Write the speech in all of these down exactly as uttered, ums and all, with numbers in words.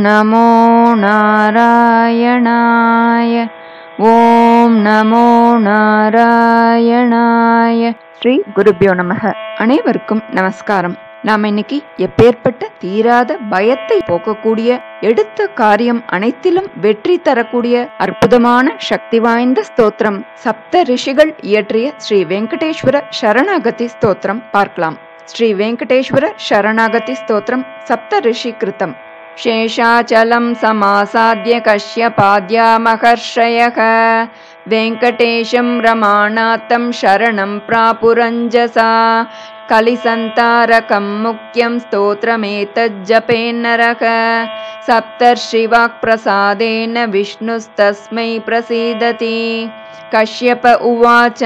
नमो नारायणाय। ओम नमो नारायणाय। ஸ்ரீ குருபியோ நமக. அனைவருக்கும் நமஸ்காரம். நாம் இன்னைக்கு எப்பேற்பட்ட தீராத பயத்தை போக்கக்கூடிய, எடுத்த காரியம் அனைத்திலும் வெற்றி தரக்கூடிய அற்புதமான சக்தி வாய்ந்த ஸ்தோத்திரம் சப்த ரிஷிகள் இயற்றிய ஸ்ரீ வெங்கடேஸ்வர சரணாகதி ஸ்தோத்திரம் பார்க்கலாம். ஸ்ரீ வெங்கடேஸ்வர சரணாகதி ஸ்தோத்திரம் சப்த ரிஷி கிருத்தம். शेषाचलं समासाद्य कश्यपाद्या महर्षयः वेङ्कटेशं रमाणातं शरणं प्रापुरञ्जसा। कलिसन्तारकं मुख्यं स्तोत्रमेतज्जपेन्नरः सप्तर्षिवाक्प्रसादेन विष्णुस्तस्मै प्रसीदति। कश्यप उवाच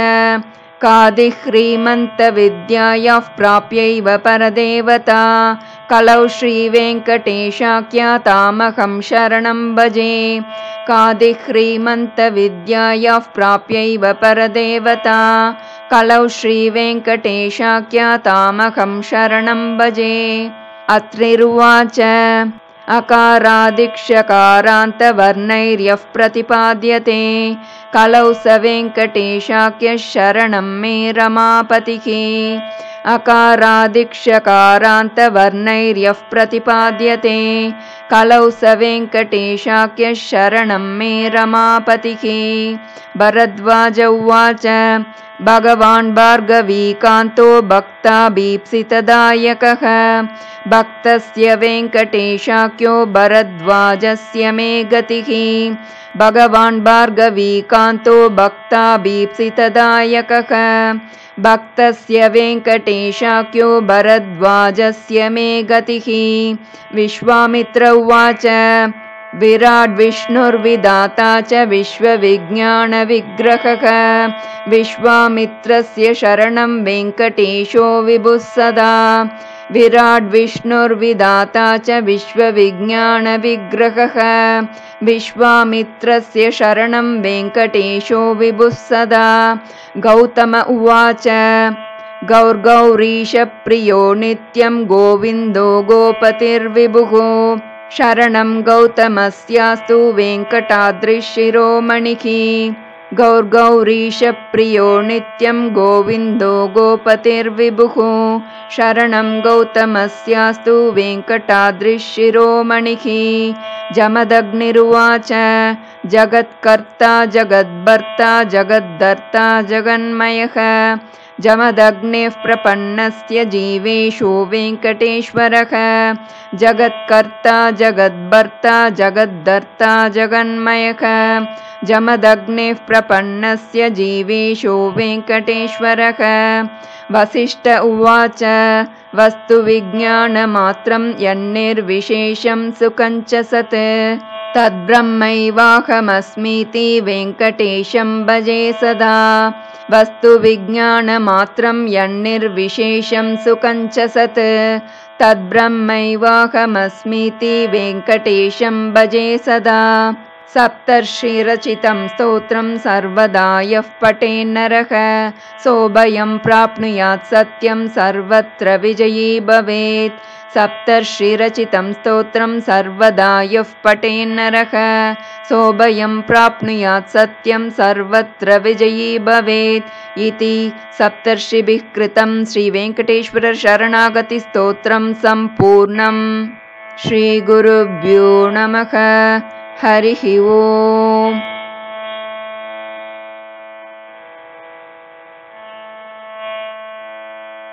कादिह्रीमन्तविद्यायाः प्राप्यैव परदेवता कलौ श्रीवेङ्कटेशाख्यातामहं शरणं भजे। कादिह्रीमन्तविद्यायाः प्राप्यैव परदेवता कलौ श्रीवेङ्कटेशाख्यातामहं शरणं भजे। अत्रिरुवाच अकारादिक्षकारान्तवर्णैर्यः प्रतिपाद्यते कलौ स वेङ्कटेशाख्यः शरणं मे रमापतिः। अकारादिक्षकारान्तवर्णैर्यः प्रतिपाद्यते कलौ स वेङ्कटेशाख्यः शरणं मे रमापतिः। भरद्वाज उवाच भगवान् भार्गवीकान्तो भक्ताभीप्सितदायकः भक्तस्य वेङ्कटेशाख्यो भरद्वाजस्य मे गतिः। भगवान् भार्गवीकान्तो भक्ताभीप्सितदायकः भक्तस्य वेङ्कटेशाख्यो भरद्वाजस्य मे गतिः। विश्वामित्र उवाच विराट् विष्णुर्विदाता च विश्वविज्ञानविग्रहः विश्वामित्रस्य शरणं वेङ्कटेशो विभुः सदा। विराट् विष्णुर्विदाता च विश्वविज्ञानविग्रहः विश्वामित्रस्य शरणं वेङ्कटेशो विभुः सदा। गौतम उवाच गौर्गौरीशप्रियो नित्यं गोविन्दो गोपतिर्विभुः शरणं गौतमस्यास्तु वेङ्कटाद्रिशिरोमणिः। गौर्गौरीशप्रियो नित्यं गोविन्दो गोपतिर्विभुः शरणं गौतमस्यास्तु वेङ्कटाद्रिशिरोमणिः। जमदग्निरुवाच जगत्कर्ता जगद्भर्ता जगद्धर्ता जगन्मयः जमदग्नेः प्रपन्नस्य जीवेषु वेङ्कटेश्वरः। जगत्कर्ता जगद्भर्ता जगद्धर्ता जगन्मयः जमदग्नेः प्रपन्नस्य जीवेषु वेङ्कटेश्वरः। वसिष्ठ उवाच वस्तुविज्ञानमात्रं यन्निर्विशेषं सुखञ्च सत् तद्ब्रह्मैवाहमस्मीति वेङ्कटेशं भजे सदा। वस्तुविज्ञानमात्रं यन्निर्विशेषं सुखञ्च सत् तद्ब्रह्मैवाहमस्मीति वेङ्कटेशं भजे सदा। सप्तर्षिरचितं स्तोत्रं सर्वदा यः पठेन्नरः सोऽभयं प्राप्नुयात् सत्यं सर्वत्र विजयी भवेत्। सप्तर्षिरचितं स्तोत्रं सर्वदा यः पठेन्नरः सोऽभयं प्राप्नुयात् सत्यं सर्वत्र विजयी भवेत् इति सप्तर्षिभिः कृतं श्रीवेङ्कटेश्वर शरणागति स्तोत्रं सम्पूर्णम्। श्रीगुरुभ्यो नमः। हरिः ओम्।